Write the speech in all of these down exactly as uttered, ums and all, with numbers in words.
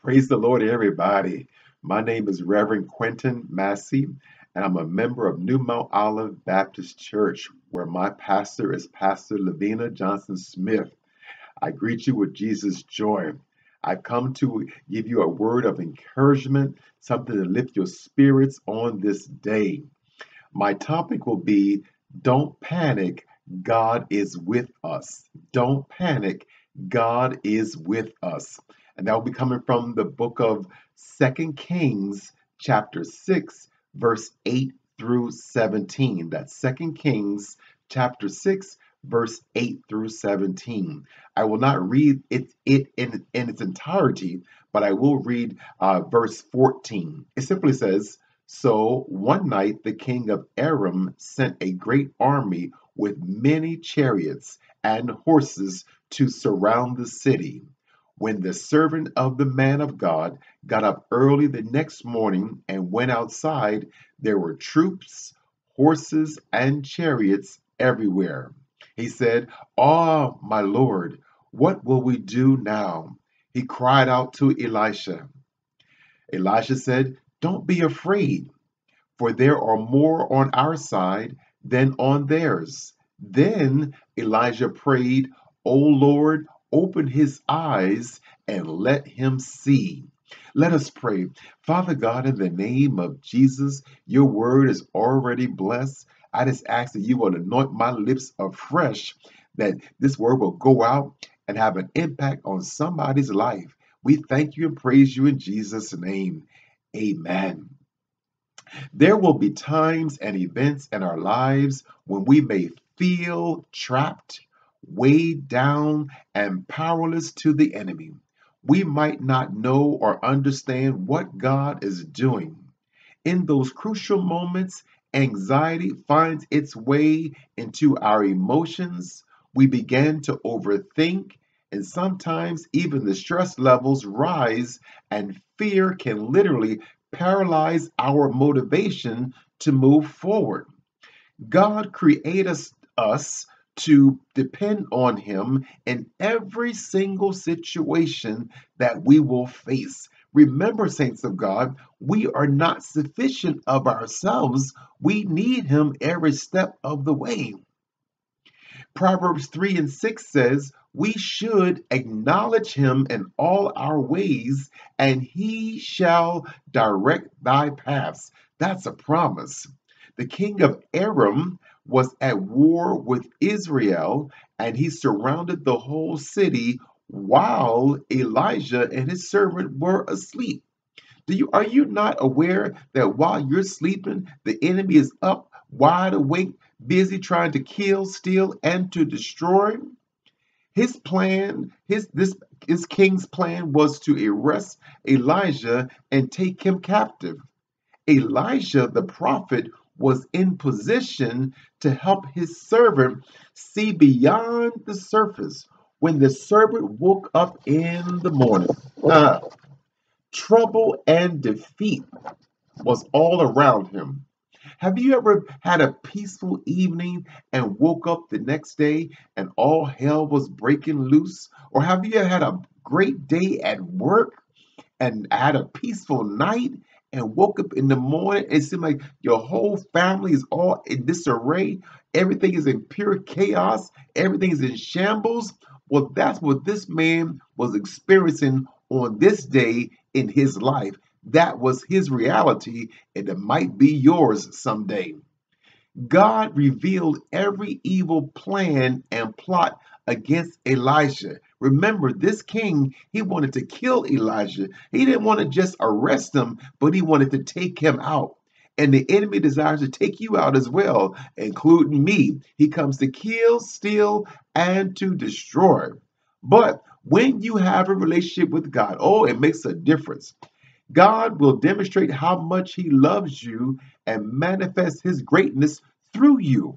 Praise the Lord, everybody. My name is Reverend Quentin Massey, and I'm a member of New Mount Olive Baptist Church, where my pastor is Pastor Lavina Johnson Smith. I greet you with Jesus' joy. I've come to give you a word of encouragement, something to lift your spirits on this day. My topic will be Don't Panic, God is with us. Don't panic, God is with us. And that will be coming from the book of Second Kings, chapter six, verse eight through seventeen. That's Second Kings, chapter six, verse eight through seventeen. I will not read it, it in, in its entirety, but I will read uh, verse fourteen. It simply says, So one night the king of Aram sent a great army with many chariots and horses to surround the city. When the servant of the man of God got up early the next morning and went outside, there were troops, horses, and chariots everywhere. He said, Ah, my Lord, what will we do now? He cried out to Elisha. Elisha said, Don't be afraid, for there are more on our side than on theirs. Then Elijah prayed, O Lord, open his eyes and let him see. Let us pray. Father God, in the name of Jesus, your word is already blessed. I just ask that you will anoint my lips afresh, that this word will go out and have an impact on somebody's life. We thank you and praise you in Jesus' name. Amen. There will be times and events in our lives when we may feel trapped, weighed down, and powerless to the enemy. We might not know or understand what God is doing. In those crucial moments, anxiety finds its way into our emotions. We begin to overthink, and sometimes even the stress levels rise, and fear can literally paralyze our motivation to move forward. God created us, us to depend on Him in every single situation that we will face. Remember, saints of God, we are not sufficient of ourselves. We need Him every step of the way. Proverbs three and six says, We should acknowledge him in all our ways, and he shall direct thy paths. That's a promise. The king of Aram was at war with Israel, and he surrounded the whole city while Elijah and his servant were asleep. Do you are you not aware that while you're sleeping, the enemy is up, wide awake, busy trying to kill, steal, and to destroy? His plan, his this his king's plan was to arrest Elijah and take him captive. Elijah the prophet was in position to help his servant see beyond the surface. When the servant woke up in the morning, ah, trouble and defeat was all around him. Have you ever had a peaceful evening and woke up the next day and all hell was breaking loose? Or have you ever had a great day at work and had a peaceful night and woke up in the morning? It seemed like your whole family is all in disarray. Everything is in pure chaos. Everything is in shambles. Well, that's what this man was experiencing on this day in his life. That was his reality, and it might be yours someday. God revealed every evil plan and plot against Elijah. Remember, this king, he wanted to kill Elijah. He didn't want to just arrest him, but he wanted to take him out. And the enemy desires to take you out as well, including me. He comes to kill, steal, and to destroy. But when you have a relationship with God, oh, it makes a difference. God will demonstrate how much He loves you and manifest His greatness through you.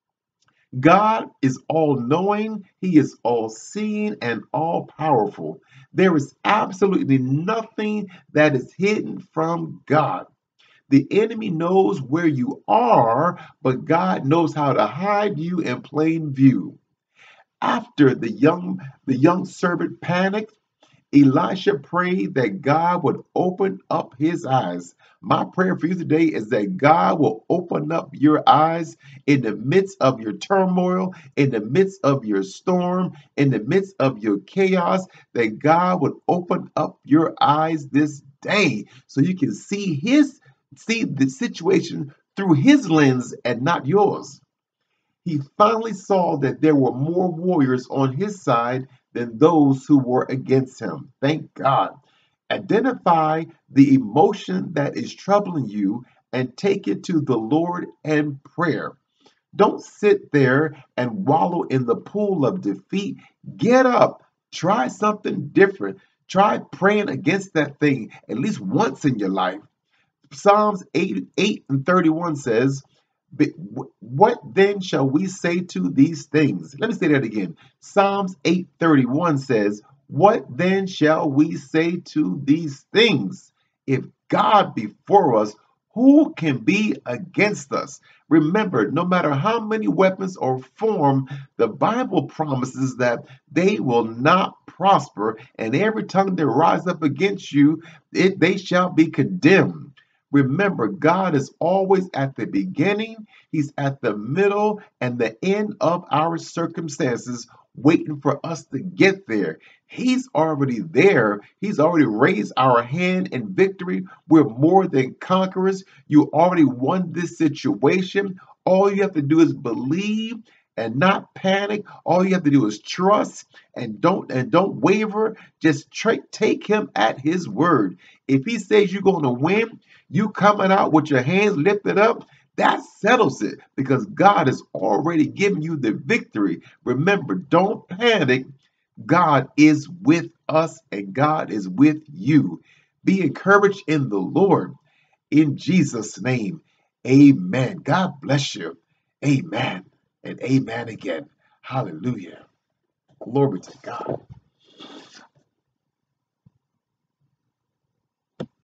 God is all knowing, He is all seeing, and all powerful. There is absolutely nothing that is hidden from God. The enemy knows where you are, but God knows how to hide you in plain view. After the young the young servant panicked, Elisha prayed that God would open up his eyes. My prayer for you today is that God will open up your eyes in the midst of your turmoil, in the midst of your storm, in the midst of your chaos, that God would open up your eyes this day so you can see his see the situation through his lens and not yours. He finally saw that there were more warriors on his side than those who were against him. Thank God. Identify the emotion that is troubling you and take it to the Lord in prayer. Don't sit there and wallow in the pool of defeat. Get up. Try something different. Try praying against that thing at least once in your life. Psalms eight, eight and thirty-one says, what then shall we say to these things? Let me say that again. Psalms eight thirty-one says, what then shall we say to these things? If God be for us, who can be against us? Remember, no matter how many weapons are formed, the Bible promises that they will not prosper, and every tongue that rises up against you, it, they shall be condemned. Remember, God is always at the beginning, he's at the middle and the end of our circumstances, waiting for us to get there. He's already there. He's already raised our hand in victory. We're more than conquerors. You already won this situation. All you have to do is believe and not panic. All you have to do is trust and don't and don't waver. Just tra- take him at his word. If he says you're going to win, you coming out with your hands lifted up, that settles it because God has already given you the victory. Remember, don't panic. God is with us and God is with you. Be encouraged in the Lord. In Jesus' name, amen. God bless you. Amen and amen again. Hallelujah. Glory to God.